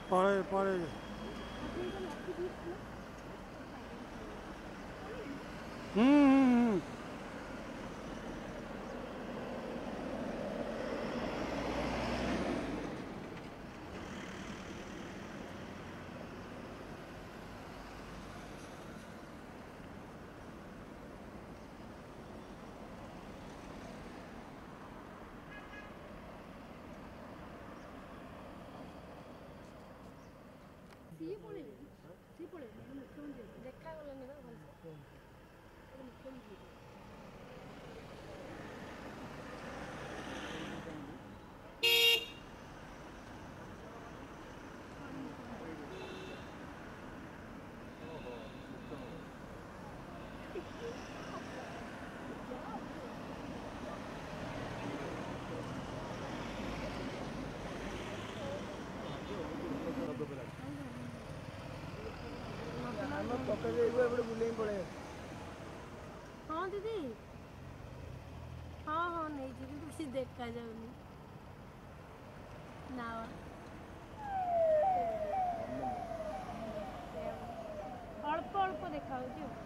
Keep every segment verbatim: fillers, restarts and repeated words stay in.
पड़े पड़े हम्म ସିଏ ପଳେଇବେ ସିଏ ପଳେଇବେ ମୁଖ୍ୟମନ୍ତ୍ରୀ ଦେଖାଗଲାନି ନା ଭଲସେ ମୁଖ୍ୟମନ୍ତ୍ରୀ हाँ दीदी हाँ हाँ नहीं जी किसी देखा जाऊनी ना अल्प अल्प देखा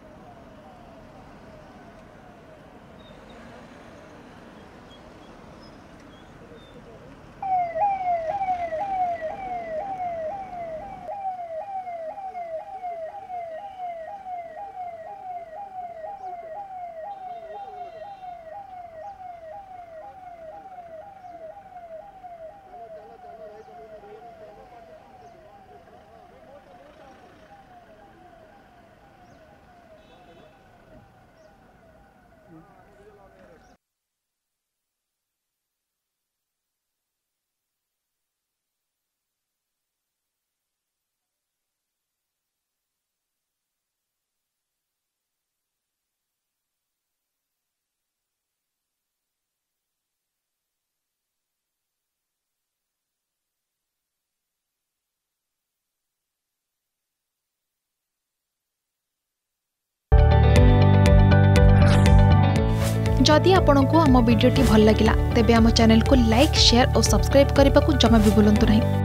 जदि आपंक आम भिडी भल लगा तेब आम चैनल को लाइक शेयर और सब्सक्राइब करने को जमा भी भूलु नहीं।